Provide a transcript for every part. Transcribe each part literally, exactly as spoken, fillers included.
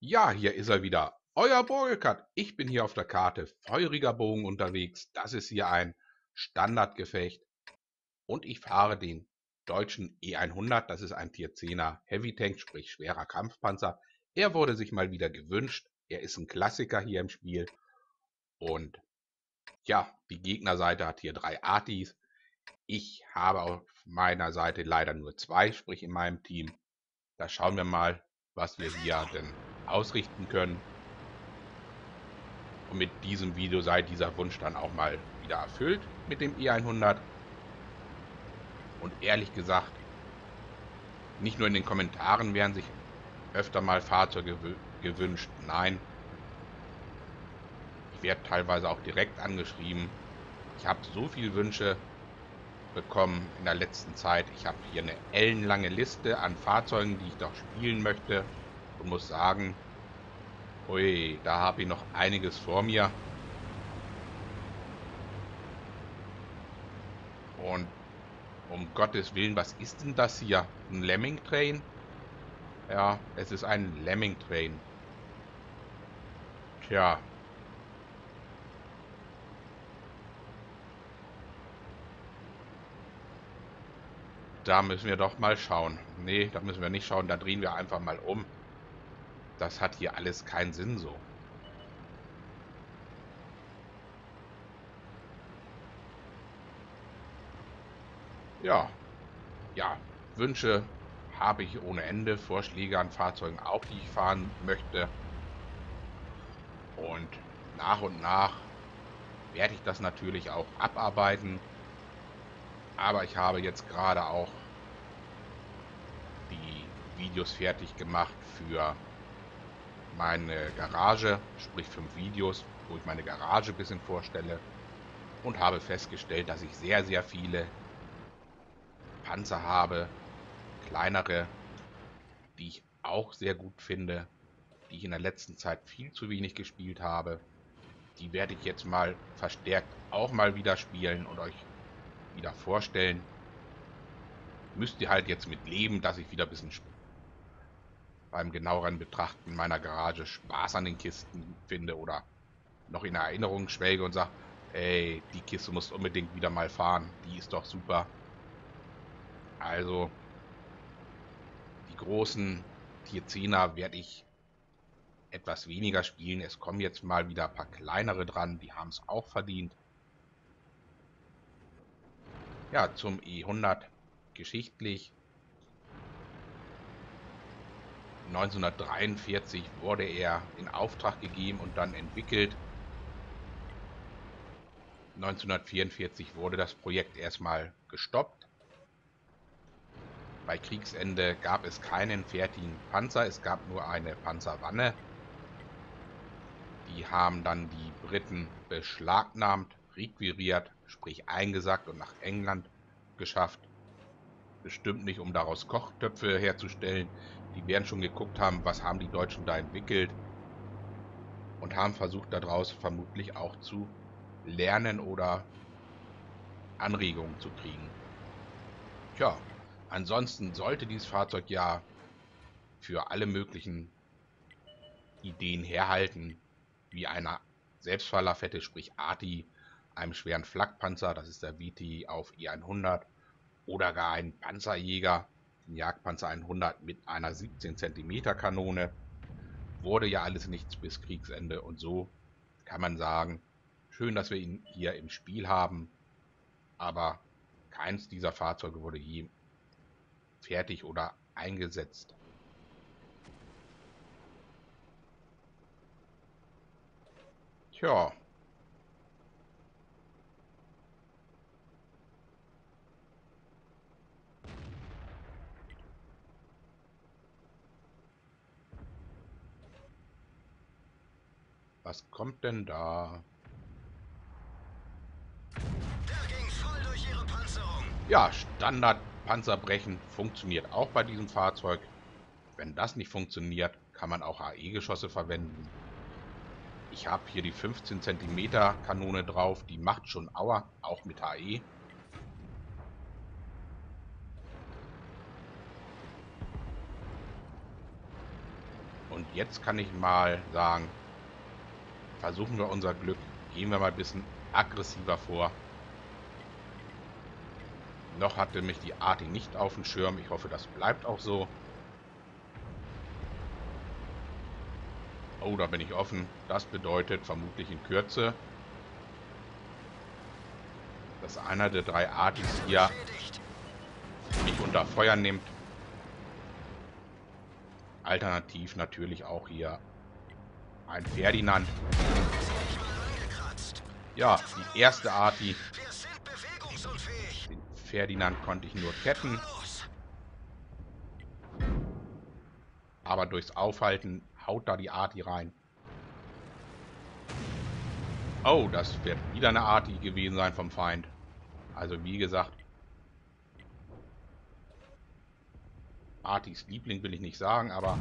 Ja, hier ist er wieder. Euer Burgerkat. Ich bin hier auf der Karte Feuriger Bogen unterwegs. Das ist hier ein Standardgefecht. Und ich fahre den deutschen E hundert. Das ist ein Tier zehner Heavy Tank, sprich schwerer Kampfpanzer. Er wurde sich mal wieder gewünscht. Er ist ein Klassiker hier im Spiel. Und ja, die Gegnerseite hat hier drei Artis. Ich habe auf meiner Seite leider nur zwei, sprich in meinem Team. Da schauen wir mal, was wir hier denn ausrichten können. Und mit diesem Video sei dieser Wunsch dann auch mal wieder erfüllt mit dem E hundert. Und ehrlich gesagt, nicht nur in den Kommentaren werden sich öfter mal Fahrzeuge gewünscht. Nein, ich werde teilweise auch direkt angeschrieben. Ich habe so viele Wünsche bekommen in der letzten Zeit. Ich habe hier eine ellenlange Liste an Fahrzeugen, die ich doch spielen möchte. Und muss sagen, ui, da habe ich noch einiges vor mir. Und um Gottes Willen, was ist denn das hier? Ein Lemming Train? Ja, es ist ein Lemming Train. Tja. Da müssen wir doch mal schauen. Nee, da müssen wir nicht schauen, da drehen wir einfach mal um. Das hat hier alles keinen Sinn so. Ja, ja, Wünsche habe ich ohne Ende, Vorschläge an Fahrzeugen auch, die ich fahren möchte. Und nach und nach werde ich das natürlich auch abarbeiten. Aber ich habe jetzt gerade auch die Videos fertig gemacht für meine Garage, sprich fünf Videos, wo ich meine Garage ein bisschen vorstelle. Und habe festgestellt, dass ich sehr, sehr viele Panzer habe, kleinere, die ich auch sehr gut finde, die ich in der letzten Zeit viel zu wenig gespielt habe. Die werde ich jetzt mal verstärkt auch mal wieder spielen und euch wieder vorstellen. Müsst ihr halt jetzt mit leben, dass ich wieder ein bisschen beim genaueren Betrachten meiner Garage Spaß an den Kisten finde oder noch in Erinnerung schwelge und sage, ey, die Kiste musst unbedingt wieder mal fahren, die ist doch super. Also die großen Tier zehner werde ich etwas weniger spielen. Es kommen jetzt mal wieder ein paar kleinere dran, die haben es auch verdient. Ja, zum E hundert geschichtlich. neunzehnhundertdreiundvierzig wurde er in Auftrag gegeben und dann entwickelt. neunzehnhundertvierundvierzig wurde das Projekt erstmal gestoppt. Bei Kriegsende gab es keinen fertigen Panzer, es gab nur eine Panzerwanne. Die haben dann die Briten beschlagnahmt, requiriert, sprich eingesackt und nach England geschafft. Bestimmt nicht, um daraus Kochtöpfe herzustellen. Die werden schon geguckt haben, was haben die Deutschen da entwickelt und haben versucht, daraus vermutlich auch zu lernen oder Anregungen zu kriegen. Tja, ansonsten sollte dieses Fahrzeug ja für alle möglichen Ideen herhalten, wie einer Selbstfahrerfette, sprich Arti, einem schweren Flakpanzer, das ist der V T auf E hundert, oder gar ein Panzerjäger, den Jagdpanzer hundert mit einer siebzehn Zentimeter Kanone. Wurde ja alles nichts bis Kriegsende und so kann man sagen, schön, dass wir ihn hier im Spiel haben, aber keins dieser Fahrzeuge wurde je fertig oder eingesetzt. Tja, was kommt denn da? Der ging voll durch ihre Panzerung. Ja, Standard-Panzerbrechen funktioniert auch bei diesem Fahrzeug. Wenn das nicht funktioniert, kann man auch A E-Geschosse verwenden. Ich habe hier die fünfzehn Zentimeter Kanone drauf, die macht schon Aua, auch mit H E. Und jetzt kann ich mal sagen, versuchen wir unser Glück. Gehen wir mal ein bisschen aggressiver vor. Noch hatte mich die Arti nicht auf dem Schirm. Ich hoffe, das bleibt auch so. Oh, da bin ich offen. Das bedeutet vermutlich in Kürze, dass einer der drei Artis hier mich unter Feuer nimmt. Alternativ natürlich auch hier ein Ferdinand. Ja, die erste Arti. Den Ferdinand konnte ich nur ketten. Aber durchs Aufhalten haut da die Arti rein. Oh, das wird wieder eine Arti gewesen sein vom Feind. Also wie gesagt, Artis Liebling will ich nicht sagen, aber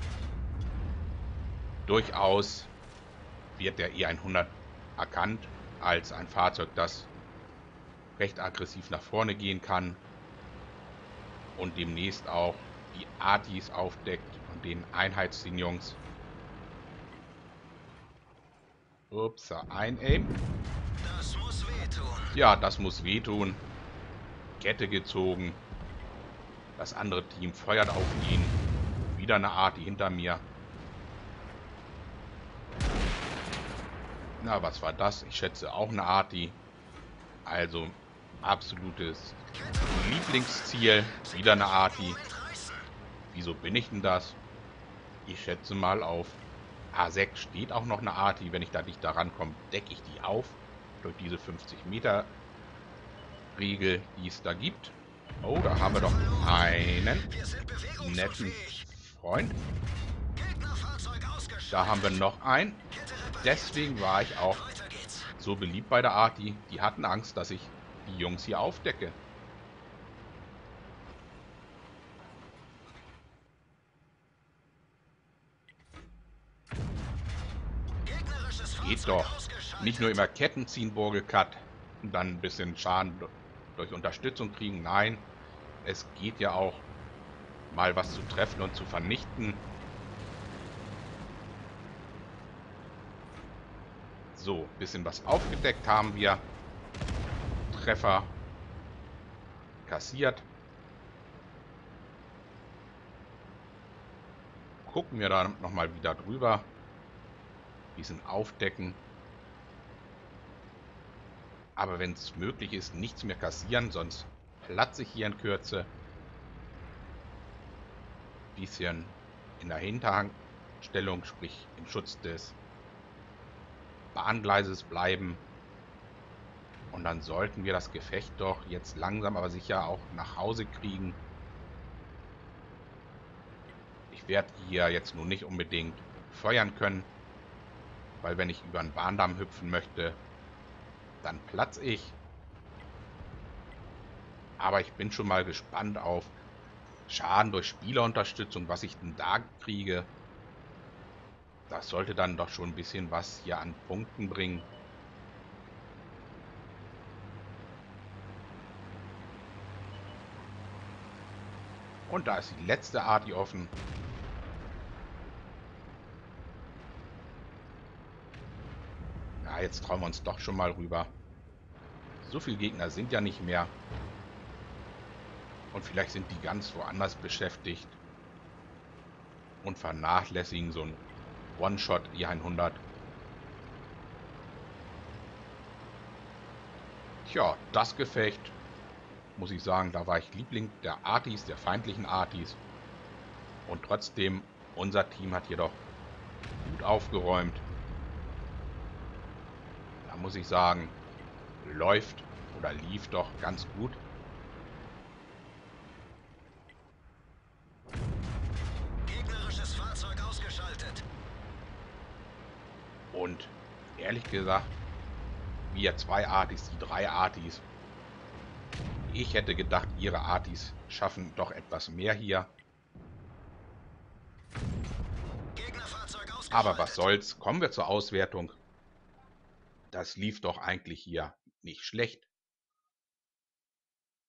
durchaus wird der E hundert erkannt als ein Fahrzeug, das recht aggressiv nach vorne gehen kann und demnächst auch die Artis aufdeckt und den Einheitssinjungs. Ups, ein-Aim. Das muss wehtun. Ja, das muss wehtun. Kette gezogen. Das andere Team feuert auf ihn. Wieder eine Arti hinter mir. Na, was war das? Ich schätze auch eine Arti. Also, absolutes Lieblingsziel. Wieder eine Arti. Wieso bin ich denn das? Ich schätze mal auf A sechs steht auch noch eine Arti. Wenn ich da nicht daran komme, decke ich die auf. Durch diese fünfzig Meter Regel, die es da gibt. Oh, da haben wir doch einen netten Freund. Da haben wir noch einen. Deswegen war ich auch so beliebt bei der Arti. Die hatten Angst, dass ich die Jungs hier aufdecke. Geht doch. Nicht nur immer Ketten ziehen, Burgelkat, und dann ein bisschen Schaden durch Unterstützung kriegen. Nein, es geht ja auch mal was zu treffen und zu vernichten. So, bisschen was aufgedeckt haben wir. Treffer kassiert. Gucken wir da nochmal wieder drüber. Bisschen aufdecken. Aber wenn es möglich ist, nichts mehr kassieren, sonst platze ich hier in Kürze. Bisschen in der Hinterstellung, sprich im Schutz des Bahngleises bleiben. Und dann sollten wir das Gefecht doch jetzt langsam aber sicher auch nach Hause kriegen. Ich werde hier jetzt nur nicht unbedingt feuern können, weil wenn ich über einen Bahndamm hüpfen möchte, dann platze ich. Aber ich bin schon mal gespannt auf Schaden durch Spielerunterstützung, was ich denn da kriege. Das sollte dann doch schon ein bisschen was hier an Punkten bringen. Und da ist die letzte Arti offen. Ja, jetzt trauen wir uns doch schon mal rüber. So viele Gegner sind ja nicht mehr. Und vielleicht sind die ganz woanders beschäftigt. Und vernachlässigen so ein One-Shot E hundert. Tja, das Gefecht, muss ich sagen, da war ich Liebling der Artis, der feindlichen Artis. Und trotzdem, unser Team hat jedoch gut aufgeräumt. Da muss ich sagen, läuft oder lief doch ganz gut. Gegnerisches Fahrzeug ausgeschaltet. Und ehrlich gesagt, wir zwei Artis, die drei Artis. Ich hätte gedacht, ihre Artis schaffen doch etwas mehr hier. Aber was soll's, kommen wir zur Auswertung. Das lief doch eigentlich hier nicht schlecht.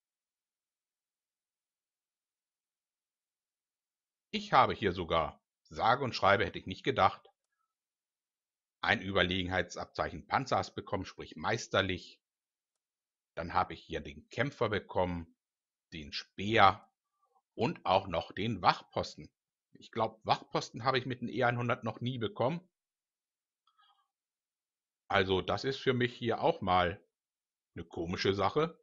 Ich habe hier sogar Sage und schreibe hätte ich nicht gedacht. Ein Überlegenheitsabzeichen Panzers bekommen, sprich meisterlich. Dann habe ich hier den Kämpfer bekommen, den Speer und auch noch den Wachposten. Ich glaube, Wachposten habe ich mit dem E hundert noch nie bekommen. Also das ist für mich hier auch mal eine komische Sache.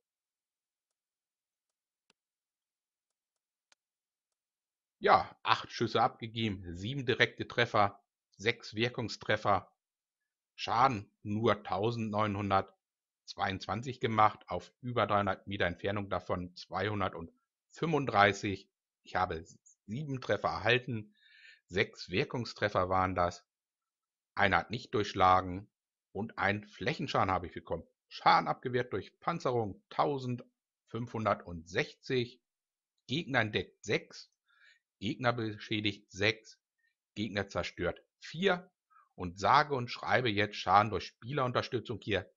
Ja, acht Schüsse abgegeben, sieben direkte Treffer, sechs Wirkungstreffer, Schaden nur eintausendneunhundertzweiundzwanzig gemacht, auf über dreihundert Meter Entfernung davon zweihundertfünfunddreißig. Ich habe sieben Treffer erhalten, sechs Wirkungstreffer waren das, einer hat nicht durchschlagen und einen Flächenschaden habe ich bekommen. Schaden abgewehrt durch Panzerung eintausendfünfhundertsechzig, Gegner entdeckt sechs, Gegner beschädigt sechs, Gegner zerstört vier und sage und schreibe jetzt Schaden durch Spielerunterstützung hier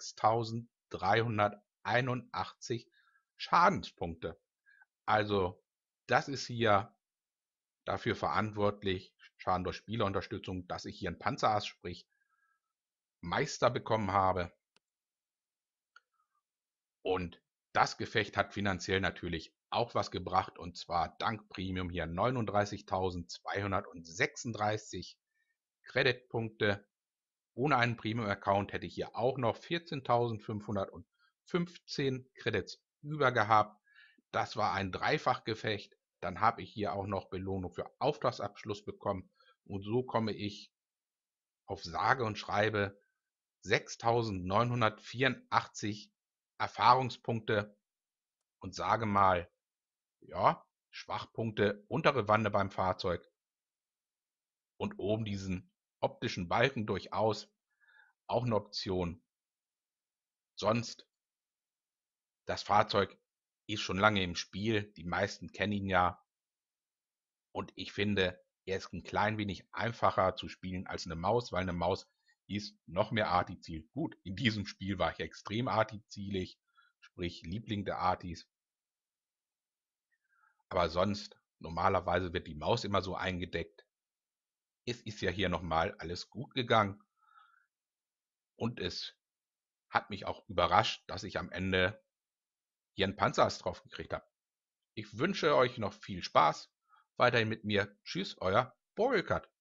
sechstausenddreihunderteinundachtzig Schadenspunkte. Also das ist hier dafür verantwortlich, Schaden durch Spielerunterstützung, dass ich hier einen Panzerass, sprich Meister bekommen habe. Und das Gefecht hat finanziell natürlich auch was gebracht, und zwar dank Premium hier neununddreißigtausendzweihundertsechsunddreißig Creditpunkte. Ohne einen Premium-Account hätte ich hier auch noch vierzehntausendfünfhundertfünfzehn Credits über gehabt. Das war ein Dreifachgefecht. Dann habe ich hier auch noch Belohnung für Auftragsabschluss bekommen. Und so komme ich auf sage und schreibe sechstausendneunhundertvierundachtzig Erfahrungspunkte und sage mal, ja, Schwachpunkte, untere Wande beim Fahrzeug und oben diesen optischen Balken durchaus auch eine Option. Sonst, das Fahrzeug ist schon lange im Spiel, die meisten kennen ihn ja und ich finde, er ist ein klein wenig einfacher zu spielen als eine Maus, weil eine Maus ist noch mehr Arti-Ziel. Gut, in diesem Spiel war ich extrem Arti-zielig, sprich Liebling der Artis. Aber sonst, normalerweise wird die Maus immer so eingedeckt. Es ist ja hier nochmal alles gut gegangen und es hat mich auch überrascht, dass ich am Ende hier einen Panzerass drauf gekriegt habe. Ich wünsche euch noch viel Spaß weiterhin mit mir. Tschüss, euer Borelkat.